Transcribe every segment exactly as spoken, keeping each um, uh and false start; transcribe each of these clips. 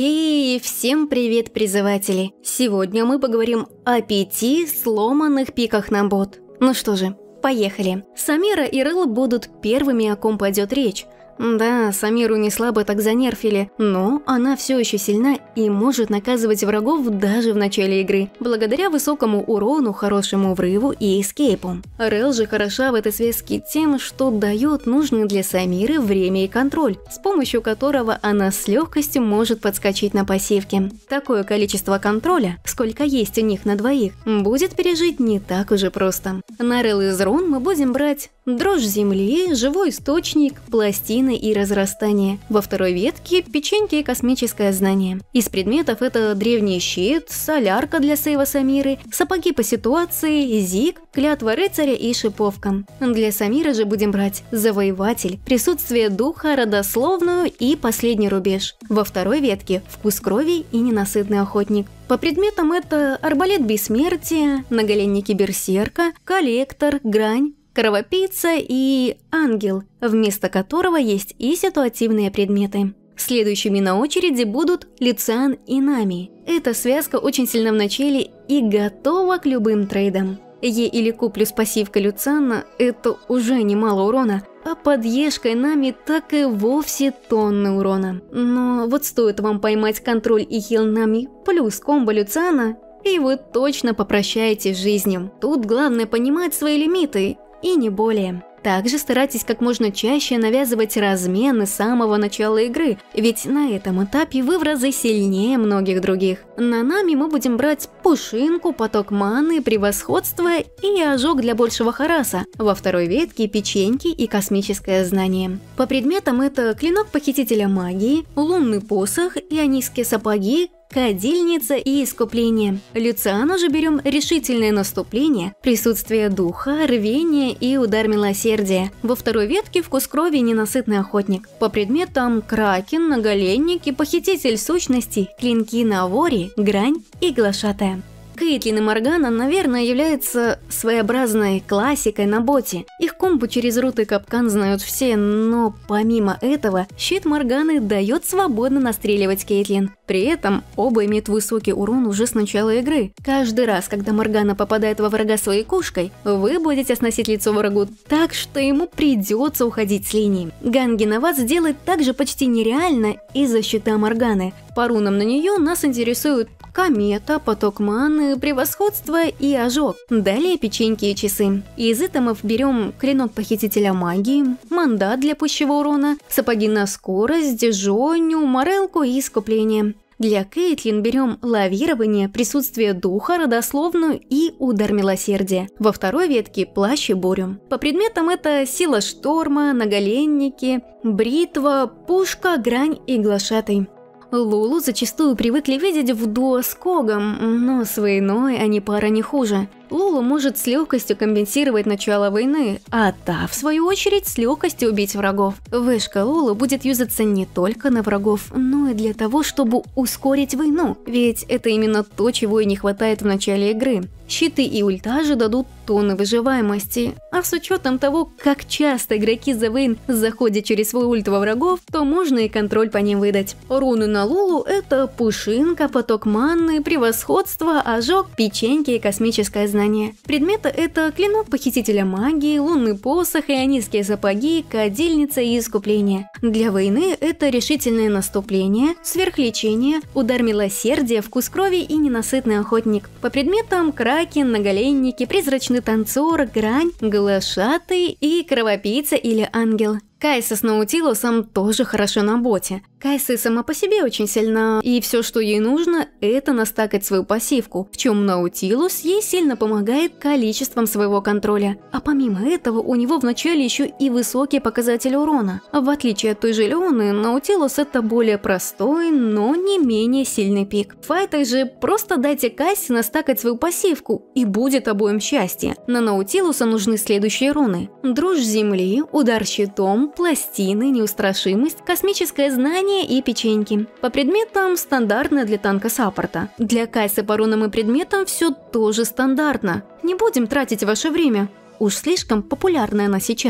И всем привет, призыватели! Сегодня мы поговорим о пяти сломанных пиках на бот. Ну что же, поехали. Самира и Рэл будут первыми, о ком пойдет речь. Да, Самиру не слабо так занерфили, но она все еще сильна и может наказывать врагов даже в начале игры, благодаря высокому урону, хорошему врыву и эскейпу. Рэл же хороша в этой связке тем, что дает нужное для Самиры время и контроль, с помощью которого она с легкостью может подскочить на пассивке. Такое количество контроля, сколько есть у них на двоих, будет пережить не так уже просто. На Рэл из рун мы будем брать дрожь земли, живой источник, пластины и разрастание. Во второй ветке печеньки и космическое знание. Из предметов это древний щит, солярка для сейва Самиры, сапоги по ситуации, зиг, клятва рыцаря и шиповка. Для Самиры же будем брать завоеватель, присутствие духа, родословную и последний рубеж. Во второй ветке вкус крови и ненасытный охотник. По предметам это арбалет бессмертия, наголенники берсерка, коллектор, грань, кровопийца и ангел, вместо которого есть и ситуативные предметы. Следующими на очереди будут Люциан и Нами. Эта связка очень сильна в начале и готова к любым трейдам. Е или Q плюс пассивка Люциана – это уже немало урона, а под Ешкой Нами так и вовсе тонны урона. Но вот стоит вам поймать контроль и хил Нами плюс комбо Люциана, и вы точно попрощаетесь с жизнью. Тут главное понимать свои лимиты, и не более. Также старайтесь как можно чаще навязывать размены с самого начала игры, ведь на этом этапе вы в разы сильнее многих других. На Нами мы будем брать пушинку, поток маны, превосходство и ожог для большего хараса. Во второй ветке печеньки и космическое знание. По предметам это клинок похитителя магии, лунный посох, ионийские сапоги, кадильница и искупление. Люциану же берем решительное наступление, присутствие духа, рвение и удар милосердия. Во второй ветке вкус крови и ненасытный охотник. По предметам кракен, наголенник и похититель сущностей, клинки Навори, грань и глашатая. Кейтлин и Моргана, наверное, являются своеобразной классикой на боте. Их комбо через рут и капкан знают все, но помимо этого, щит Морганы дает свободно настреливать Кейтлин. При этом оба имеют высокий урон уже с начала игры. Каждый раз, когда Моргана попадает во врага своей кошкой, вы будете сносить лицо врагу так, что ему придется уходить с линии. Ганги на вас сделать также почти нереально из-за щита Морганы. По рунам на нее нас интересуют комета, поток маны, превосходство и ожог. Далее печеньки и часы. Из итемов берем клинок похитителя магии, мандат для пущего урона, сапоги на скорость, жоню, морелку и искупление. Для Кейтлин берем лавирование, присутствие духа, родословную и удар милосердия. Во второй ветке плащ и бурю. По предметам это сила шторма, наголенники, бритва, пушка, грань и глашатый. Лулу зачастую привыкли видеть в дуо с Когом, но с войной они пара не хуже. Лулу может с легкостью компенсировать начало войны, а та, в свою очередь, с легкостью убить врагов. Вышка Лулу будет юзаться не только на врагов, но и для того, чтобы ускорить войну, ведь это именно то, чего и не хватает в начале игры. Щиты и ульта же дадут тонны выживаемости, а с учетом того, как часто игроки за Вейн заходят через свой ульт во врагов, то можно и контроль по ним выдать. Руны на Лулу – это пушинка, поток маны, превосходство, ожог, печеньки и космическое знание. Предметы – это клинок похитителя магии, лунный посох, ионийские сапоги, кадильница и искупление. Для войны это решительное наступление, сверхлечение, удар милосердия, вкус крови и ненасытный охотник. По предметам – кракен, наголенники, призрачный танцор, грань, глашатый и кровопийца или ангел. Кайса с Наутилусом тоже хорошо на боте. Кайса сама по себе очень сильна, и все, что ей нужно, это настакать свою пассивку, в чем Наутилус ей сильно помогает количеством своего контроля. А помимо этого, у него вначале еще и высокий показатель урона. В отличие от той же Леоны, Наутилус это более простой, но не менее сильный пик. В файтах же просто дайте Кайсе настакать свою пассивку, и будет обоим счастье. На Наутилуса нужны следующие руны: дрожь земли, удар щитом, пластины, неустрашимость, космическое знание и печеньки. По предметам стандартно для танка саппорта. Для Кайсы по рунам и предметам все тоже стандартно. Не будем тратить ваше время. Уж слишком популярная она сейчас.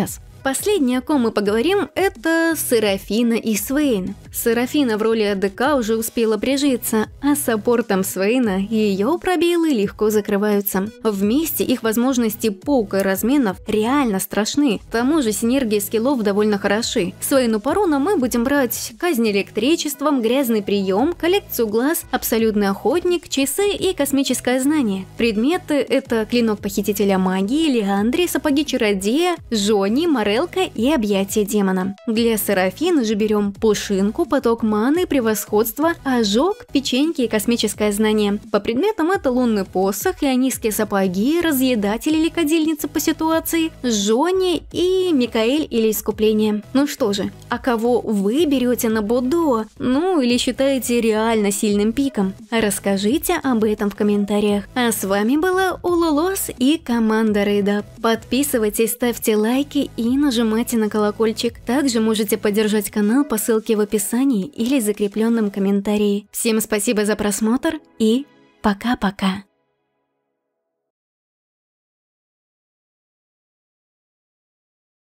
Последнее, о ком мы поговорим, это Серафина и Свейн. Серафина в роли АДК уже успела прижиться, а с аппортом Свейна ее пробелы легко закрываются. Вместе их возможности паука и разменов реально страшны, к тому же синергия скиллов довольно хороши. Свейну по рунам мы будем брать казнь электричеством, грязный прием, коллекцию глаз, абсолютный охотник, часы и космическое знание. Предметы – это клинок похитителя магии, Леандри, сапоги чародея, Жони, Морелка и объятия демона. Для Серафины же берем пушинку, поток маны, превосходство, ожог, печеньки и космическое знание. По предметам это лунный посох, ионистские сапоги, разъедатель или кадильница по ситуации, Жони и Микаэль или искупление. Ну что же, а кого вы берете на Бодо? Ну или считаете реально сильным пиком? Расскажите об этом в комментариях. А с вами была Улулос и команда Рейда. Подписывайтесь, ставьте лайки и нажимайте на колокольчик. Также можете поддержать канал по ссылке в описании или закрепленном комментарии. Всем спасибо за просмотр и пока-пока.